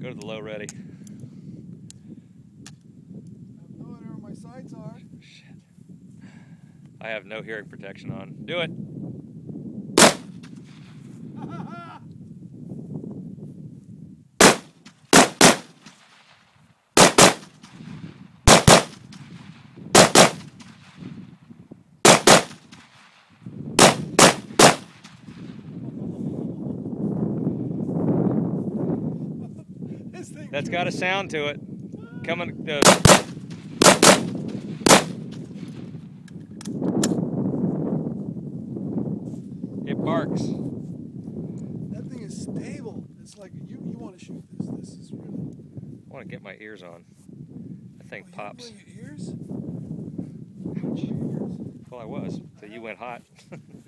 Go to the low ready. I have no idea where my sights are. Shit. I have no hearing protection on. Do it. That's got a sound to it. Coming. It barks. That thing is stable. It's like you want to shoot this. This is really. I want to get my ears on. That thing pops. You your ears? Ouch. Well, I was. So you went hot.